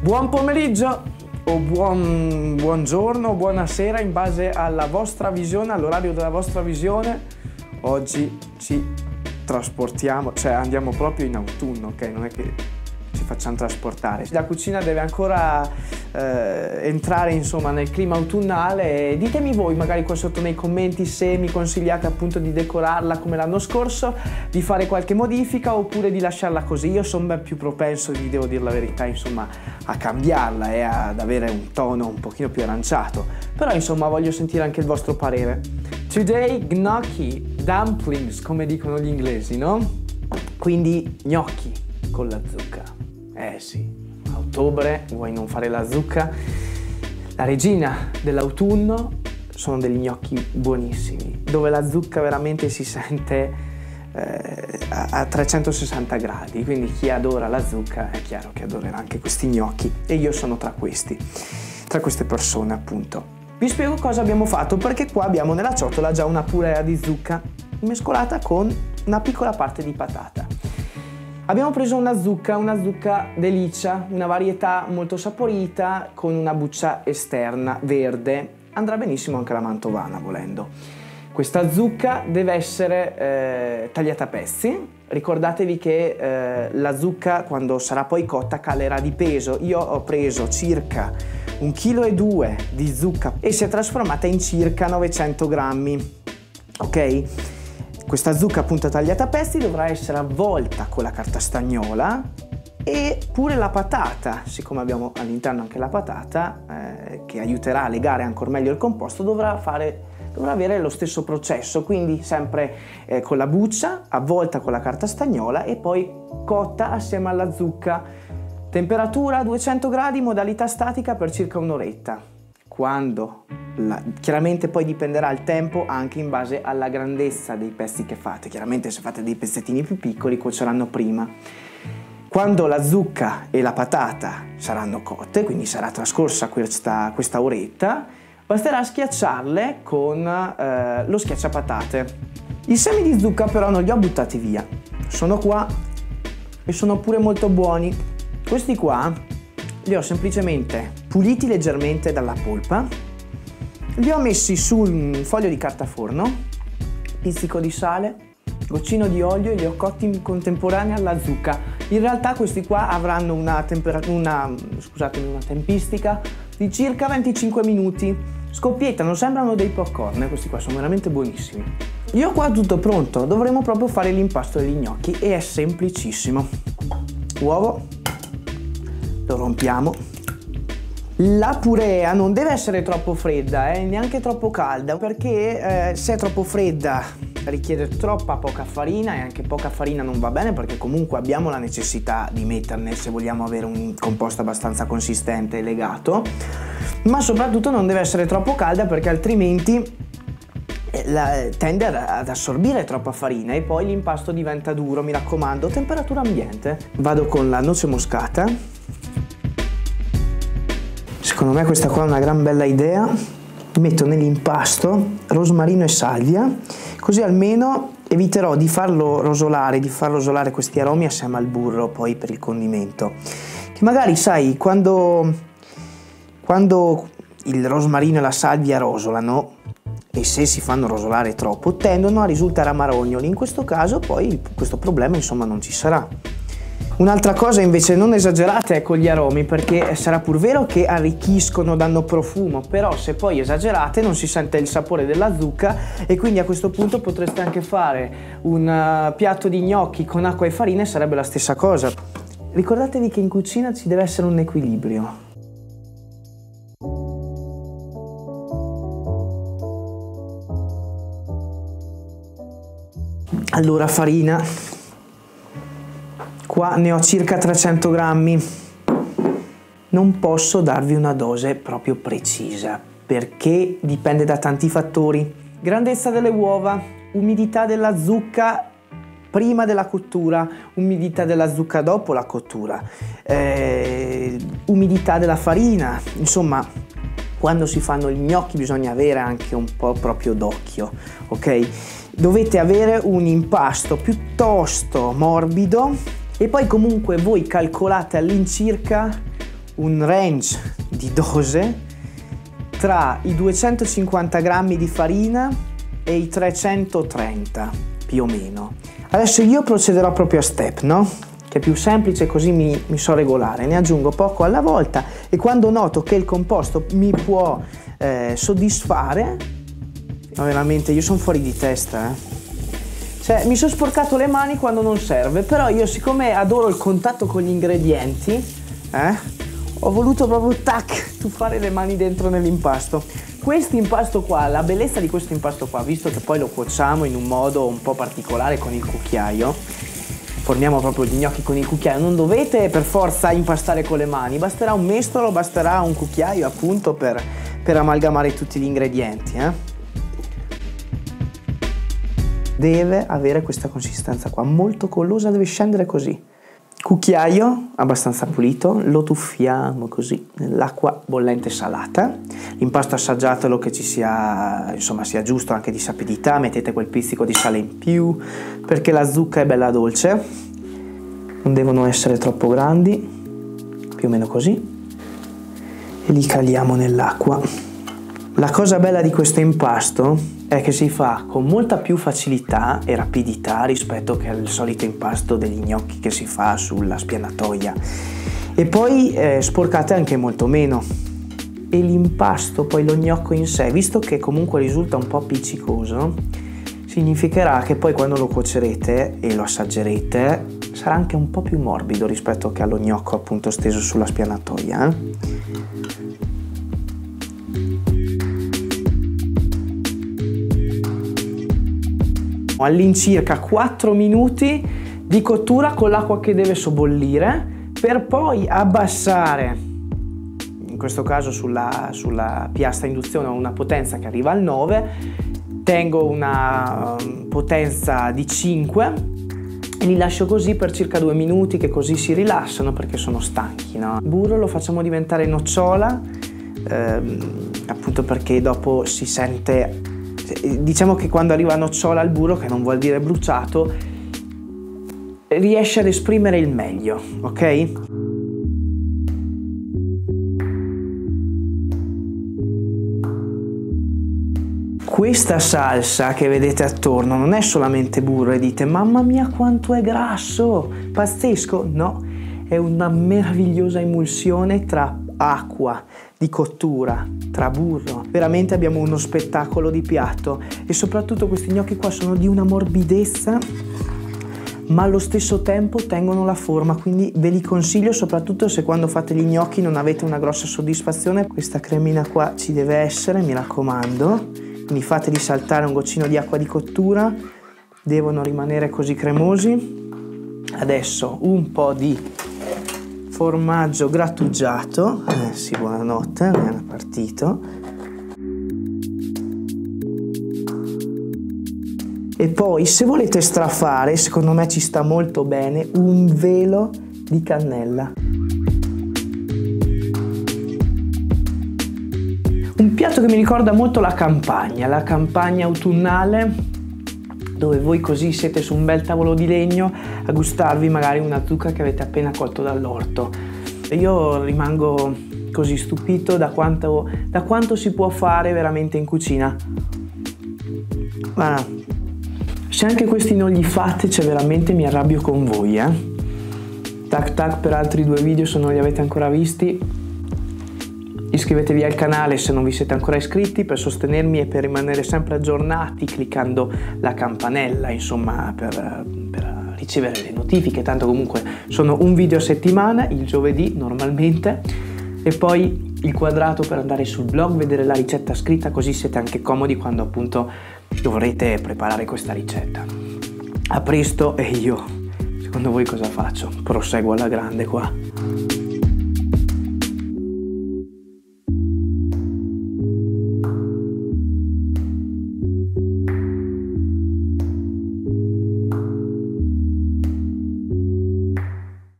Buon pomeriggio o buongiorno o buonasera in base alla vostra visione, all'orario della vostra visione. Oggi ci trasportiamo, cioè andiamo proprio in autunno, ok? Non è che ci facciamo trasportare. La cucina deve ancora entrare insomma nel clima autunnale. Ditemi voi magari qua sotto nei commenti se mi consigliate appunto di decorarla come l'anno scorso, di fare qualche modifica oppure di lasciarla così. Io sono ben più propenso, vi devo dire la verità, insomma, a cambiarla e ad avere un tono un pochino più aranciato, però insomma voglio sentire anche il vostro parere. Today gnocchi, dumplings come dicono gli inglesi, no? Quindi gnocchi con la zucca. Sì, a ottobre vuoi non fare la zucca? La regina dell'autunno sono degli gnocchi buonissimi, dove la zucca veramente si sente a 360 gradi, quindi chi adora la zucca è chiaro che adorerà anche questi gnocchi e io sono tra queste persone appunto. Vi spiego cosa abbiamo fatto, perché qua abbiamo nella ciotola già una purea di zucca mescolata con una piccola parte di patata. Abbiamo preso una zucca Delicia, una varietà molto saporita con una buccia esterna verde, andrà benissimo anche la mantovana volendo. Questa zucca deve essere tagliata a pezzi. Ricordatevi che la zucca quando sarà poi cotta calerà di peso. Io ho preso circa 1,2 kg di zucca e si è trasformata in circa 900 grammi, ok? Questa zucca appunto tagliata a pezzi dovrà essere avvolta con la carta stagnola e pure la patata, siccome abbiamo all'interno anche la patata che aiuterà a legare ancora meglio il composto, dovrà avere lo stesso processo, quindi sempre con la buccia avvolta con la carta stagnola e poi cotta assieme alla zucca. Temperatura 200 gradi, modalità statica per circa un'oretta. Chiaramente poi dipenderà il tempo anche in base alla grandezza dei pezzi che fate. Chiaramente se fate dei pezzettini più piccoli cuoceranno prima. Quando la zucca e la patata saranno cotte, quindi sarà trascorsa questa oretta, basterà schiacciarle con lo schiacciapatate. I semi di zucca però non li ho buttati via, sono qua e sono pure molto buoni. Questi qua li ho semplicemente puliti leggermente dalla polpa, li ho messi su un foglio di carta forno, pizzico di sale, goccino di olio e li ho cotti in contemporanea alla zucca. In realtà questi qua avranno una tempistica di circa 25 minuti. Scoppiettano, sembrano dei popcorn, questi qua sono veramente buonissimi. Io ho qua tutto pronto, dovremo proprio fare l'impasto degli gnocchi e è semplicissimo. Uovo, lo rompiamo. La purea non deve essere troppo fredda, neanche troppo calda, perché se è troppo fredda richiede troppa poca farina e anche poca farina non va bene, perché comunque abbiamo la necessità di metterne se vogliamo avere un composto abbastanza consistente e legato, ma soprattutto non deve essere troppo calda perché altrimenti tende ad assorbire troppa farina e poi l'impasto diventa duro. Mi raccomando, temperatura ambiente. Vado con la noce moscata. Secondo me questa qua è una gran bella idea. Metto nell'impasto rosmarino e salvia, così almeno eviterò di farlo rosolare, questi aromi assieme al burro poi per il condimento. Che magari sai, quando il rosmarino e la salvia rosolano, e se si fanno rosolare troppo, tendono a risultare amarognoli. In questo caso poi questo problema insomma non ci sarà. Un'altra cosa invece, non esagerate con gli aromi, perché sarà pur vero che arricchiscono, danno profumo, però se poi esagerate non si sente il sapore della zucca e quindi a questo punto potreste anche fare un piatto di gnocchi con acqua e farina e sarebbe la stessa cosa. Ricordatevi che in cucina ci deve essere un equilibrio. Allora, farina, qua ne ho circa 300 grammi, non posso darvi una dose proprio precisa perché dipende da tanti fattori: grandezza delle uova, umidità della zucca prima della cottura, umidità della zucca dopo la cottura, umidità della farina, insomma quando si fanno gli gnocchi bisogna avere anche un po' proprio d'occhio, ok? Dovete avere un impasto piuttosto morbido e poi comunque voi calcolate all'incirca un range di dose tra i 250 grammi di farina e i 330 più o meno. Adesso io procederò proprio a step, no? Che è più semplice, così mi so regolare. Ne aggiungo poco alla volta e quando noto che il composto mi può soddisfare, veramente io sono fuori di testa, Cioè, mi sono sporcato le mani quando non serve, però io, siccome adoro il contatto con gli ingredienti, ho voluto proprio tuffare le mani dentro nell'impasto. Questo impasto qua, la bellezza di questo impasto qua, visto che poi lo cuociamo in un modo un po' particolare con il cucchiaio, forniamo proprio gli gnocchi con il cucchiaio, non dovete per forza impastare con le mani, basterà un mestolo, basterà un cucchiaio appunto per amalgamare tutti gli ingredienti. Deve avere questa consistenza qua, molto collosa, deve scendere così. Cucchiaio abbastanza pulito, lo tuffiamo così nell'acqua bollente salata. L'impasto assaggiatelo che ci sia, insomma, sia giusto anche di sapidità, mettete quel pizzico di sale in più perché la zucca è bella dolce, non devono essere troppo grandi, più o meno così, e li caliamo nell'acqua. La cosa bella di questo impasto è che si fa con molta più facilità e rapidità rispetto che al solito impasto degli gnocchi che si fa sulla spianatoia, e poi sporcate anche molto meno. E l'impasto, poi lo gnocco in sé, visto che comunque risulta un po' appiccicoso, significherà che poi quando lo cuocerete e lo assaggerete sarà anche un po' più morbido rispetto che allo gnocco appunto steso sulla spianatoia. All'incirca 4 minuti di cottura con l'acqua che deve sobbollire, per poi abbassare, in questo caso sulla piastra induzione, una potenza che arriva al 9, tengo una potenza di 5 e li lascio così per circa 2 minuti, che così si rilassano perché sono stanchi, no? Il burro lo facciamo diventare nocciola, appunto perché dopo si sente, diciamo che quando arriva nocciola il burro, che non vuol dire bruciato, riesce ad esprimere il meglio, ok? Questa salsa che vedete attorno non è solamente burro e dite mamma mia quanto è grasso, pazzesco, no, è una meravigliosa emulsione tra acqua di cottura, tra burro. Veramente abbiamo uno spettacolo di piatto, e soprattutto questi gnocchi qua sono di una morbidezza ma allo stesso tempo tengono la forma, quindi ve li consiglio soprattutto se quando fate gli gnocchi non avete una grossa soddisfazione. Questa cremina qua ci deve essere, mi raccomando, quindi fateli saltare un goccino di acqua di cottura, devono rimanere così cremosi. Adesso un po' di formaggio grattugiato, sì, buonanotte, non è partito. E poi, se volete strafare, secondo me ci sta molto bene, un velo di cannella. Un piatto che mi ricorda molto la campagna autunnale, dove voi così siete su un bel tavolo di legno a gustarvi magari una zucca che avete appena colto dall'orto. E io rimango così stupito da quanto si può fare veramente in cucina. Ma se anche questi non li fate, cioè veramente mi arrabbio con voi, Tac tac per altri 2 video se non li avete ancora visti. Iscrivetevi al canale se non vi siete ancora iscritti, per sostenermi e per rimanere sempre aggiornati cliccando la campanella, insomma, per ricevere le notifiche. Tanto comunque sono un video a settimana, il giovedì normalmente, e poi il quadrato per andare sul blog, vedere la ricetta scritta, così siete anche comodi quando appunto dovrete preparare questa ricetta. A presto, e io, secondo voi cosa faccio? Proseguo alla grande qua.